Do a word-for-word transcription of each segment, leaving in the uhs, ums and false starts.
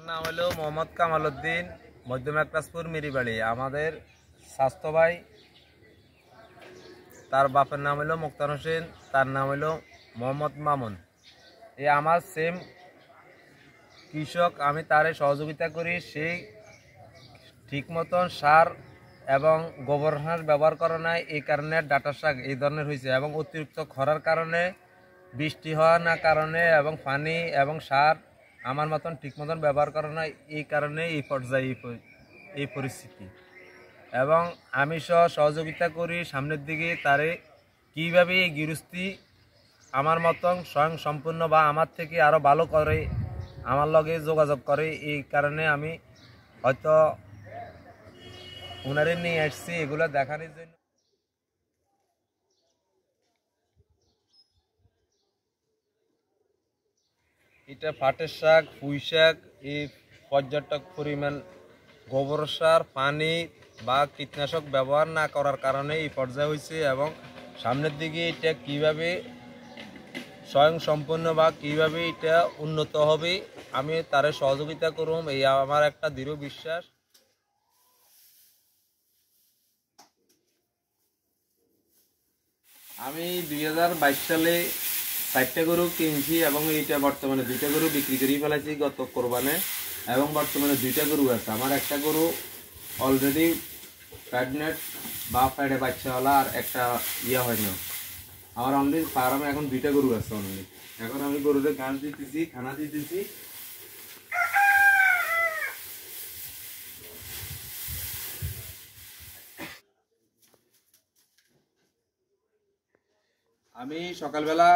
নাম হলো মোহাম্মদ কামাল উদ্দিন, মধ্যম একরাজপুর মিরিবাড়ি। আমাদের স্বাস্থ্য ভাই, তার বাপের নাম হলো মুক্তার হোসেন, তার নাম হলো মোহাম্মদ মামুন। এই আমার সেম কৃষক, আমি তারে সহযোগিতা করি। সেই ঠিক মতন সার এবং গোবর সার ব্যবহার করা নাই, এই কারণে ডাটা শাক এই ধরনের হয়েছে। এবং অতিরিক্ত খরার কারণে, বৃষ্টি হওয়ার না কারণে এবং পানি এবং সার আমার মতন ঠিক মতন ব্যবহার করা নাই, এই কারণে এই পর্যায়ে এই পরিস্থিতি। এবং আমি সহ সহযোগিতা করি সামনের দিকে তারে কীভাবে এই গৃহস্থী আমার মতন স্বয়ং সম্পূর্ণ বা আমার থেকে আরও ভালো করে, আমার লগে যোগাযোগ করে। এই কারণে আমি হয়তো ওনারে নিয়ে আসছি এগুলো দেখানোর জন্য। এটা পাটের শাক, পুঁই শাক, এই পর্যাপ্ত পরিমাণ গোবর সার, পানি বা কীটনাশক ব্যবহার না করার কারণে এই পর্যায়ে হয়েছে। এবং সামনের দিকে এটা কিভাবে স্বয়ং সম্পূর্ণ বা কিভাবে এটা উন্নত হবে, আমি তারে সহযোগিতা করুম, এই আমার একটা দৃঢ় বিশ্বাস। আমি দুই হাজার বাইশ সালে চারটে গরু কিনছি এবং এইটা বর্তমানে দুইটা গরু বিক্রি করে ফেলাইছি গত কোরবানে। এবং বর্তমানে দুইটা গরু আছে। আমার একটা গরু অলরেডি প্রেগনেন্ট বা প্যাডে বাচ্চাওয়ালা, আর একটা ইয়ে হয় না। আমার অনলি ফার্মে এখন দুইটা গরু আছে অনলি। এখন আমি গরুদের ঘাস দিতেছি, খানা দিতেছি। আমি সকালবেলা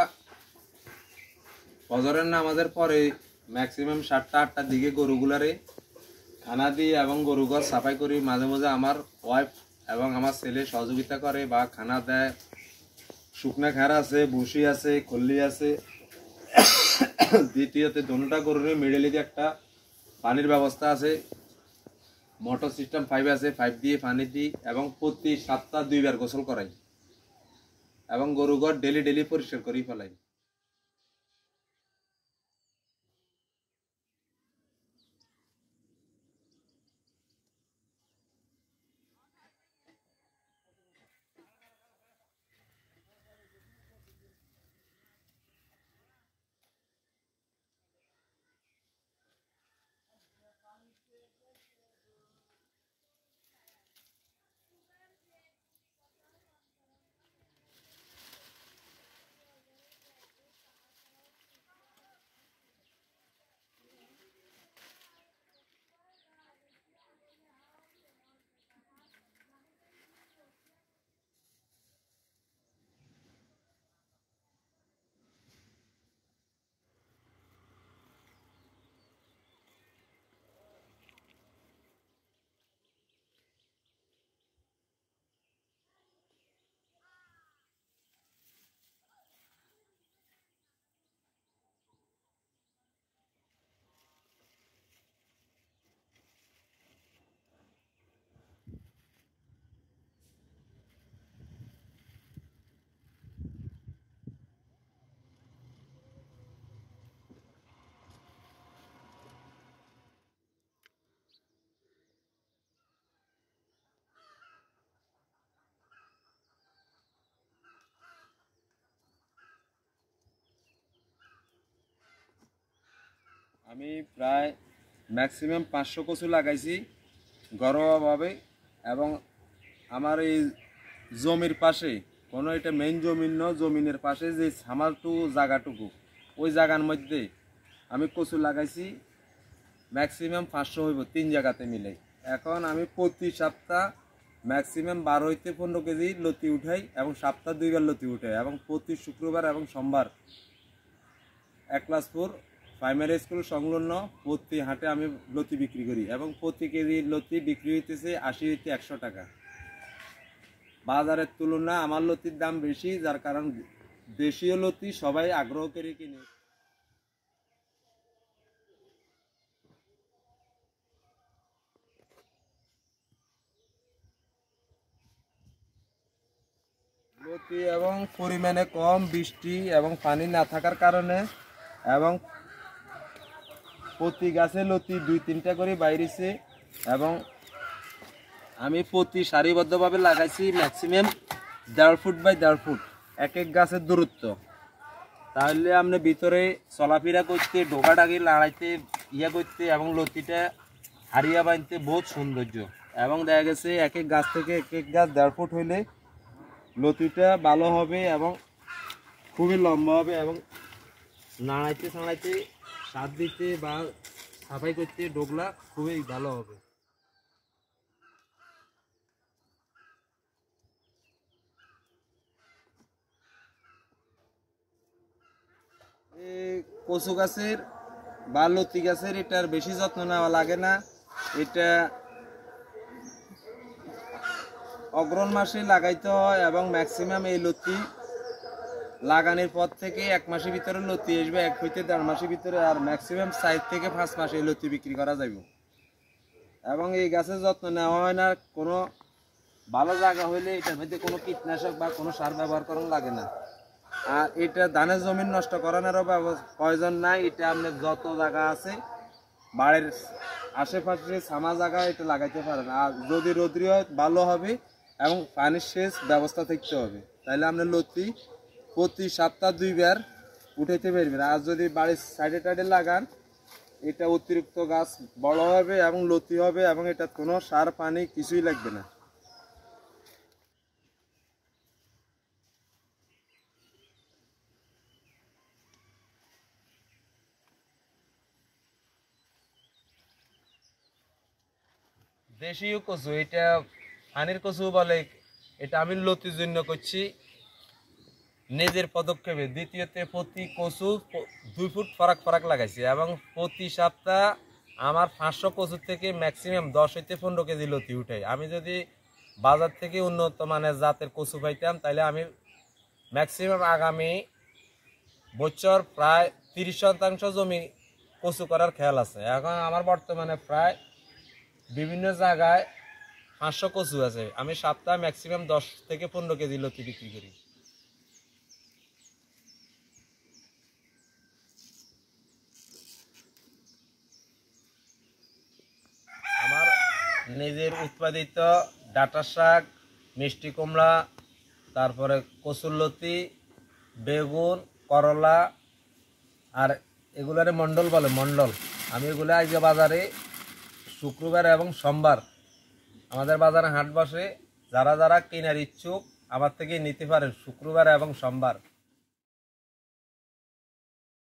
ফজরের নামাজের পরে ম্যাক্সিমাম সাতটা আটটার দিকে গরুগুলারে খানা দিই এবং গরুঘর সাফাই করি। মাঝে মাঝে আমার ওয়াইফ এবং আমার ছেলে সহযোগিতা করে বা খানা দেয়। শুকনা খার আছে, ভুসি আছে, খল্লি আছে। দ্বিতীয়ত দোনোটা গরুরে মিডলে একটা পানির ব্যবস্থা আছে, মোটর সিস্টেম ফাইভ আছে, ফাইভ দিয়ে পানি দিই এবং প্রতি সপ্তাহ দুইবার গোসল করাই এবং গরুঘর ডেলি ডেলি পরিষ্কার করেই ফেলাই। আমি প্রায় ম্যাক্সিমাম পাঁচশো কচু লাগাইছি ঘরোয়াভাবে। এবং আমার এই জমির পাশে, কোনো এটা মেইন জমিন ন, জমিনের পাশে যে সামারটু জায়গাটুকু, ওই জায়গার মধ্যে আমি কচু লাগাইছি ম্যাক্সিমাম পাঁচশো হইব তিন জায়গাতে মিলে। এখন আমি প্রতি সপ্তাহ ম্যাক্সিমাম বারো হইতে পনেরো কেজি লতি উঠাই এবং সপ্তাহ দুইবার লতি উঠাই। এবং প্রতি শুক্রবার এবং সোমবার একলাসপুর প্রাইমারি স্কুল সংলগ্ন প্রতি হাটে আমি লতি বিক্রি করি এবং প্রতি কেজি লতি বিক্রি হইতেছে আশি হইতে একশো টাকা। বাজারের তুলনায় আমার লতির দাম বেশি, যার কারণ দেশীয় লতি সবাই আগ্রহ করে কিনে। লতি এবং পরিমাণে কম, বৃষ্টি এবং পানি না থাকার কারণে এবং প্রতি গাছে লতি দুই তিনটা করে বাইরেছে এবং আমি প্রতি সারিবদ্ধভাবে লাগাইছি ম্যাক্সিমাম দেড় ফুট বাই দেড় ফুট এক এক গাছের দূরত্ব। তাহলে আপনি ভিতরে চলাফেরা করতে ঢোকাটাকে লড়াইতে ইয়া করতে এবং লতিটা হারিয়া বাঁধতে বহুত সৌন্দর্য। এবং দেখা গেছে এক এক গাছ থেকে এক এক গাছ দেড় ফুট হইলে লতিটা ভালো হবে এবং খুবই লম্বা হবে এবং নাড়াইতে ছাড়াইতে সার দিতে বা সাফাই করতে ডোগলা খুবই ভালো হবে। কচু গাছের বা লতি গাছের এটার বেশি যত্ন নেওয়া লাগে না। এটা অগ্রহণ মাসে লাগাইতে হয় এবং ম্যাক্সিমাম এই লতি লাগানোর পর থেকে এক মাসের ভিতরে লতি আসবে, এক হইতে দেড় মাসের ভিতরে, আর ম্যাক্সিমাম চার থেকে পাঁচ মাসে এই লতি বিক্রি করা যাবে। এবং এই গাছের যত্ন নেওয়া হয় না, কোনো ভালো জায়গা হইলে এটার মধ্যে কোনো কীটনাশক বা কোনো সার ব্যবহার করানো লাগে না। আর এটা ধানের জমিন নষ্ট করানোরও প্রয়োজন নাই। এটা আপনার যত জায়গা আছে বাড়ির আশেপাশে সামা জায়গা এটা লাগাইতে পারেন। আর যদি রোদ্রি হয় ভালো হবে এবং পানির সেচ ব্যবস্থা থাকতে হবে, তাহলে আপনার লতি প্রতি সপ্তাহ দুইবার উঠাইতে পারবেন। আর যদি বাড়ির সাইডে টাইডে লাগান এটা অতিরিক্ত গাছ বড় হবে এবং লতি হবে এবং এটা কোনো সার পানি কিছুই লাগবে না। দেশীয় কচু, এটা পানির কচু বলে, এটা আমি লতির জন্য করছি নিজের পদক্ষেপে। দ্বিতীয়তে প্রতি কচু দুই ফুট ফারাক ফারাক লাগাইছি এবং প্রতি সপ্তাহ আমার পাঁচশো কচুর থেকে ম্যাক্সিমাম দশ হইতে পনেরো কেজি লতি উঠাই। আমি যদি বাজার থেকে উন্নত মানের জাতের কচু পাইতাম তাহলে আমি ম্যাক্সিমাম আগামী বছর প্রায় তিরিশ শতাংশ জমি কচু করার খেয়াল আছে। এখন আমার বর্তমানে প্রায় বিভিন্ন জায়গায় পাঁচশো কচু আছে, আমি সপ্তাহে ম্যাক্সিমাম দশ থেকে পনেরো কেজি লতি বিক্রি করি। আমার নিজের উৎপাদিত ডাঁটা শাক, মিষ্টি কুমড়া, তারপরে কচুর লতি, বেগুন, করলা, আর এগুলারে মন্ডল বলে, মন্ডল। আমি এগুলো আজকে বাজারে শুক্রবার এবং সোমবার আমাদের বাজারে হাট বসে, যারা যারা কেনার ইচ্ছুক আমার থেকে নিতে পারেন শুক্রবার এবং সোমবার।